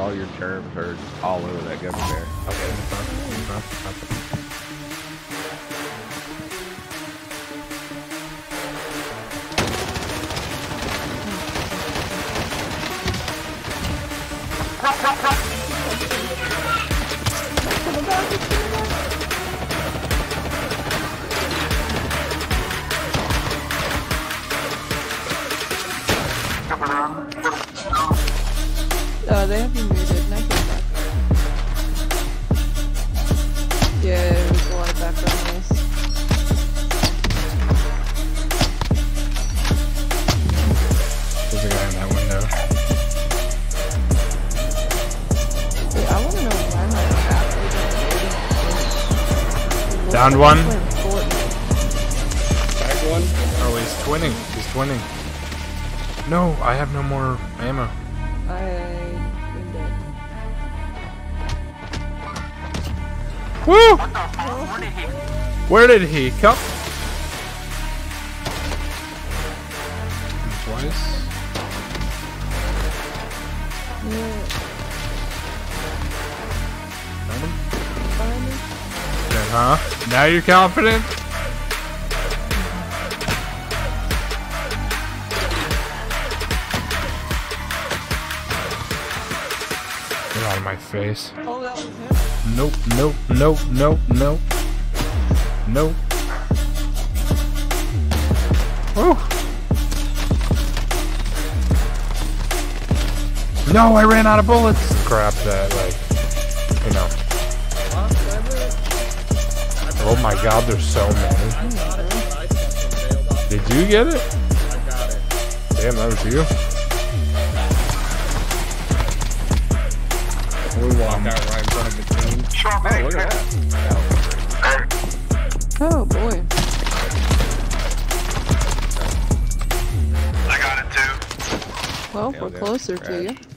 all your terms are just all over that gummy bear. Okay. They have you muted. Now get back. Yeah, there's a lot of background noise. There's a guy in that window. Yeah, I want to know why my app isn't. Downed one. Back one. Oh, he's twinning. He's twinning. No, I have no more ammo. Woo! Where did he come? Twice. Then, huh? Now you're confident? Get out of my face. Oh, that was him. Nope, nope, nope, nope, nope. Nope. Oh! No, I ran out of bullets! Crap that, like, you know. Oh my god, there's so many. Did you get it? Damn, that was you. We walk out right in front of the team. Oh, look at that. Oh boy. I got it too. Well, Yeah, we're they're closer to trash. you.